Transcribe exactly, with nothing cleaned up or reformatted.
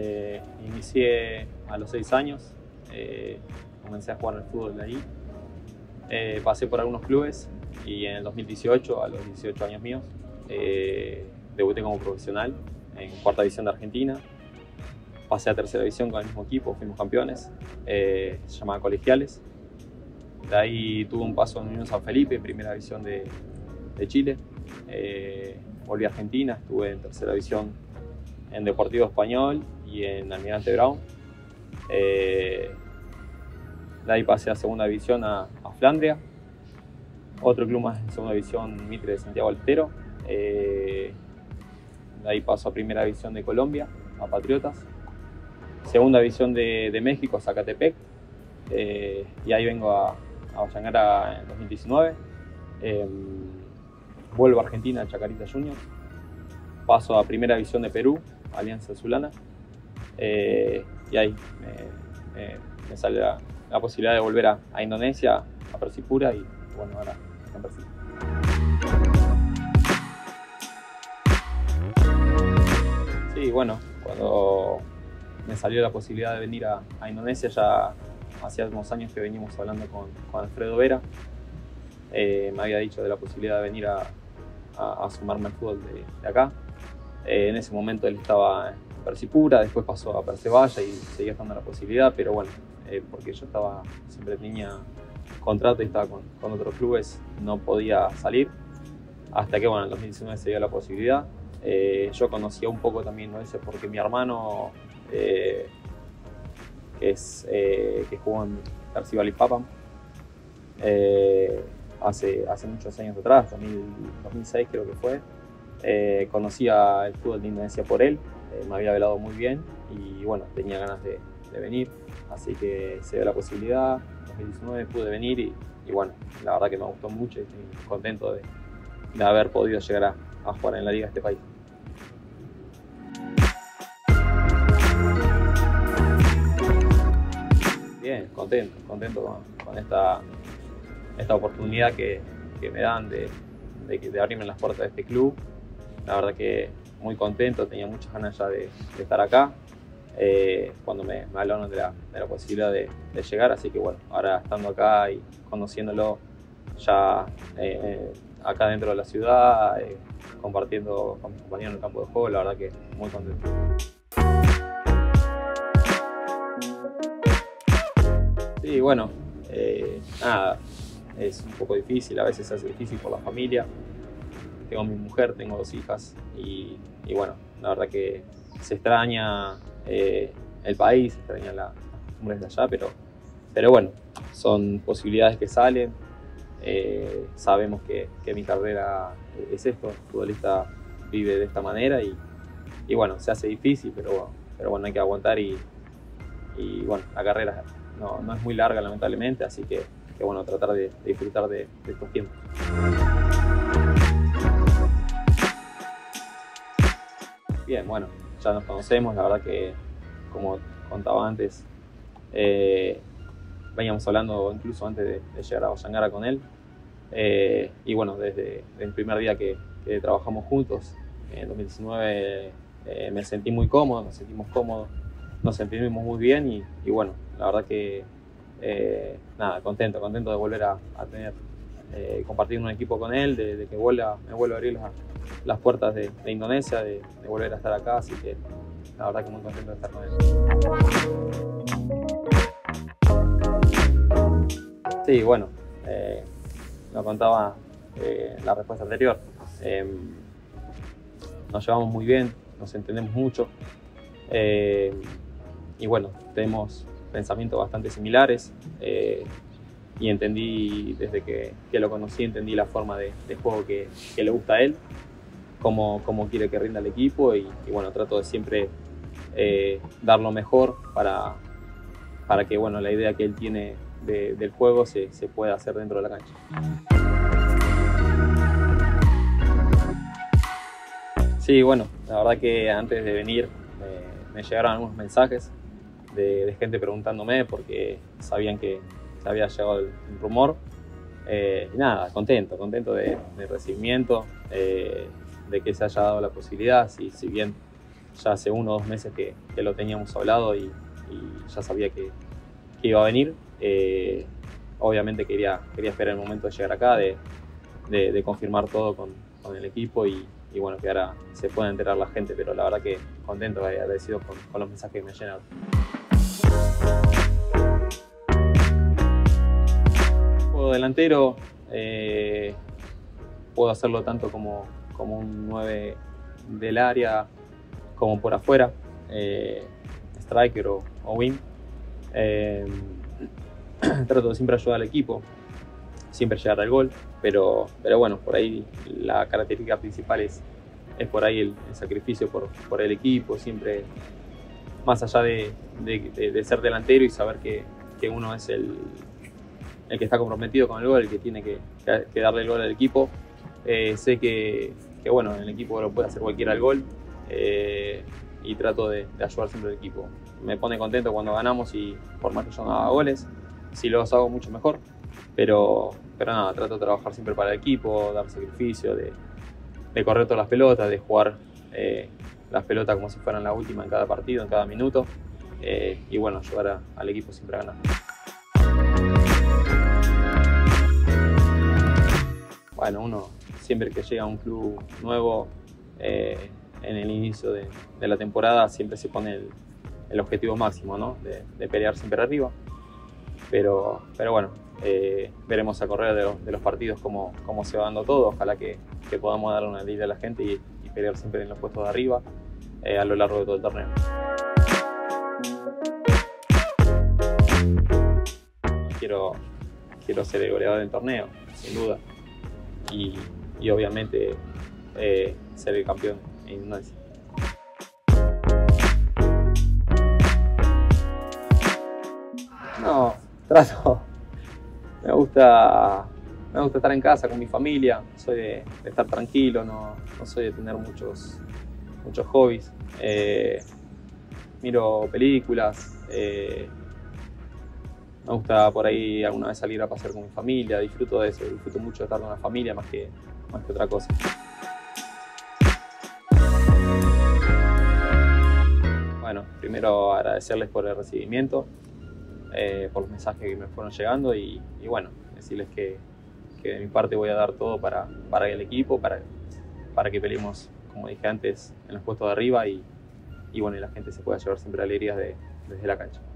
Eh, inicié a los seis años, eh, comencé a jugar al fútbol de ahí. Eh, pasé por algunos clubes y en el dos mil dieciocho, a los dieciocho años míos, eh, debuté como profesional en cuarta división de Argentina. Pasé a tercera división con el mismo equipo, fuimos campeones, eh, se llamaba Colegiales. De ahí tuve un paso en Unión San Felipe, primera división de, de Chile. Eh, volví a Argentina, estuve en tercera división en Deportivo Español y en Almirante Brown. Eh, de ahí pasé a segunda división a, a Flandria, otro club más en segunda división, Mitre de Santiago del Estero. Eh, de ahí paso a primera división de Colombia, a Patriotas. Segunda división de, de México, Zacatepec. Eh, y ahí vengo a, a Avellaneda en dos mil diecinueve. Eh, vuelvo a Argentina, a Chacarita Juniors. Paso a primera división de Perú, Alianza Azulana. Eh, y ahí me, me, me sale la, la posibilidad de volver a, a Indonesia, a Persipura, y bueno, ahora en Persipura. Sí, bueno, cuando me salió la posibilidad de venir a, a Indonesia, ya hacía unos años que veníamos hablando con, con Alfredo Vera. Eh, me había dicho de la posibilidad de venir a, a, a sumarme al fútbol de, de acá. Eh, en ese momento él estaba en Persipura, después pasó a Persevalla y seguía estando la posibilidad, pero bueno, eh, porque yo estaba, siempre tenía contrato y estaba con, con otros clubes, no podía salir. Hasta que bueno, en dos mil diecinueve se dio la posibilidad. Eh, yo conocía un poco también ¿no? ese porque mi hermano, eh, que, es, eh, que jugó en Garcilaso y Papam, eh, hace, hace muchos años atrás, dos mil, dos mil seis creo que fue, eh, conocía el fútbol de Indonesia por él, eh, me había velado muy bien y bueno, tenía ganas de, de venir, así que se dio la posibilidad. En dos mil diecinueve pude venir y, y bueno, la verdad que me gustó mucho y estoy contento de, de haber podido llegar a, a jugar en la liga de este país. Bien, contento, contento con, con esta, esta oportunidad que, que me dan de, de, de abrirme las puertas de este club. La verdad que muy contento, tenía muchas ganas ya de, de estar acá, eh, cuando me, me hablaron de la, de la posibilidad de, de llegar, así que bueno, ahora estando acá y conociéndolo ya eh, acá dentro de la ciudad, eh, compartiendo con mis compañeros en el campo de juego, la verdad que muy contento. Sí, bueno, eh, nada, es un poco difícil, a veces se hace difícil por la familia. Tengo mi mujer, tengo dos hijas y, y bueno, la verdad que se extraña eh, el país, se extraña la, las costumbres de allá, pero, pero bueno, son posibilidades que salen. Eh, sabemos que, que mi carrera es esto, el futbolista vive de esta manera y, y bueno, se hace difícil, pero, pero bueno, hay que aguantar y, y bueno, la carrera no, no es muy larga lamentablemente, así que, que bueno, tratar de, de disfrutar de, de estos tiempos. Bien, bueno, ya nos conocemos, la verdad que como contaba antes, eh, veníamos hablando incluso antes de, de llegar a Avellaneda con él. Eh, y bueno, desde, desde el primer día que, que trabajamos juntos, en dos mil diecinueve, eh, me sentí muy cómodo, nos sentimos cómodos, nos sentimos muy bien y, y bueno, la verdad que eh, nada, contento, contento de volver a, a tener, eh, compartir un equipo con él, de, de que vuelva, me vuelva a abrir las, las puertas de, de Indonesia, de, de volver a estar acá, así que la verdad que muy contento de estar con él. Sí, bueno, eh, lo contaba eh, en la respuesta anterior. Eh, nos llevamos muy bien, nos entendemos mucho eh, y bueno, tenemos pensamientos bastante similares eh, y entendí, desde que, que lo conocí, entendí la forma de, de juego que, que le gusta a él, cómo, cómo quiere que rinda el equipo y, y bueno, trato de siempre eh, dar lo mejor para, para que bueno, la idea que él tiene de, del juego se, se pueda hacer dentro de la cancha. Sí, bueno, la verdad que antes de venir me, me llegaron algunos mensajes de, de gente preguntándome porque sabían que se había llegado el, el rumor. Eh, y nada, contento, contento de, del recibimiento, eh, de que se haya dado la posibilidad. Si, si bien ya hace uno o dos meses que, que lo teníamos hablado y, y ya sabía que, que iba a venir. Eh, obviamente quería, quería esperar el momento de llegar acá, de, de, de confirmar todo con, con el equipo y, y bueno, que ahora se pueda enterar la gente, pero la verdad que contento y agradecido con, con los mensajes que me llenaron. Juego delantero, eh, puedo hacerlo tanto como, como un nueve del área como por afuera, eh, striker o, o wing. Eh, trato de siempre ayudar al equipo, siempre llegar al gol, pero, pero bueno, por ahí la característica principal es, es por ahí el, el sacrificio por, por el equipo, siempre más allá de, de, de, de ser delantero y saber que, que uno es el, el que está comprometido con el gol, el que tiene que, que darle el gol al equipo. Eh, sé que, que bueno, en el equipo lo puede hacer cualquiera el gol, eh, y trato de, de ayudar siempre al equipo. Me pone contento cuando ganamos y por más que yo no haga goles, si los hago mucho mejor, pero, pero nada, trato de trabajar siempre para el equipo, dar sacrificio, de, de correr todas las pelotas, de jugar eh, las pelotas como si fueran la última en cada partido, en cada minuto, eh, y bueno, ayudar a, al equipo siempre a ganar. Bueno, uno siempre que llega a un club nuevo, eh, en el inicio de, de la temporada siempre se pone el, el objetivo máximo, ¿no? de, de pelear siempre arriba, pero, pero bueno, eh, veremos a correr de los, de los partidos cómo, cómo se va dando todo. Ojalá que, que podamos darle una alegría a la gente y, y pelear siempre en los puestos de arriba, eh, a lo largo de todo el torneo. Quiero, quiero ser el goleador del torneo, sin duda, y, y obviamente eh, ser el campeón en Gimnasia. No, trato. Me gusta, me gusta estar en casa con mi familia, soy de, de estar tranquilo, no, no soy de tener muchos, muchos hobbies. Eh, miro películas, eh, me gusta por ahí alguna vez salir a pasear con mi familia, disfruto de eso, disfruto mucho de estar con la familia más que, más que otra cosa. Bueno, primero agradecerles por el recibimiento, eh, por los mensajes que me fueron llegando y, y bueno, decirles que, que de mi parte voy a dar todo para, para el equipo, para, para que peleemos, como dije antes, en los puestos de arriba y, y bueno, y la gente se pueda llevar siempre alegrías de, desde la cancha.